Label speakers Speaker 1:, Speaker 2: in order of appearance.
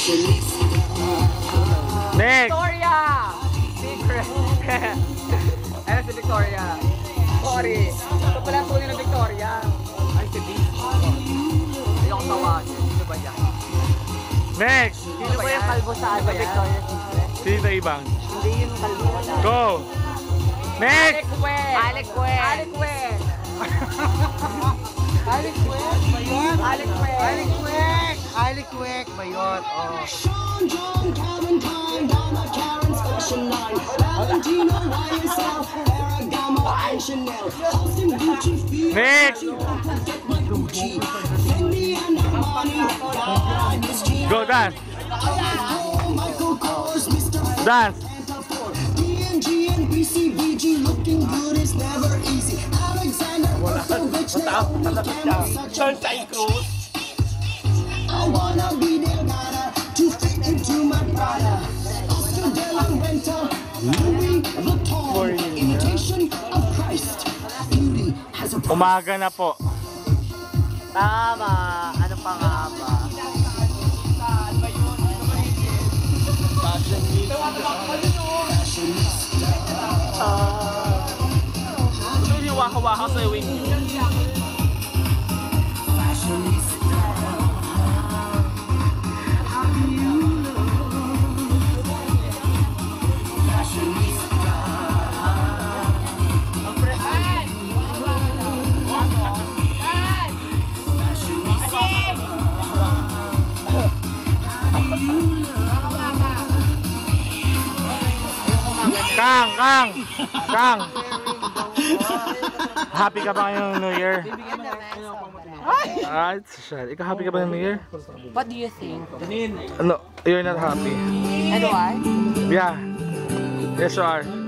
Speaker 1: Next!
Speaker 2: Victoria! Secret! Ayan si Victoria. Sorry. Ito pala ang tuloy ng Victoria. Ay, si Vic. Ayokong tawagin. Sino ba yan?
Speaker 1: Next!
Speaker 2: Sino ba yung kalbo sa ano, Victoria Secret?
Speaker 1: Sino ibang?
Speaker 2: Hindi yung kalbo.
Speaker 1: Go! Next!
Speaker 2: Alec Wen! Alec Wen! Alec Wen! Alec Wen ba yun? Alec Wen! Alec Wen! Alec Wen ba yun?
Speaker 3: Sean John, Calvin Klein, Donna Karen's Fashion Line, Valentino, YSL, Ferragamo, and Chanel, Austin, Gucci, Fiat,
Speaker 1: Next!
Speaker 3: Gucci, Fendi and Armani,
Speaker 1: Go, dance!
Speaker 3: Michael Kors, Mr.
Speaker 1: Dance!
Speaker 3: Ford, D&G and BCBG, looking good is never easy. Alexander, Bertovich, Naomi Campbell, such a I wanna be Delgado to fit into my Prada. Oscar de la Renta, Louis Vuitton, imitation of Christ. Beauty has a price.
Speaker 1: Umaga na po.
Speaker 2: Tama! Ano pa nga ba?
Speaker 4: Ito yung waka-waka sa wing.
Speaker 1: Kang! Happy ka ba ngayong New Year? Ah, it's sad. Ikaw happy ka ba ngayong New Year?
Speaker 2: What do you think?
Speaker 1: No, you're not happy.
Speaker 2: And why?
Speaker 1: Yeah. Yes, you are.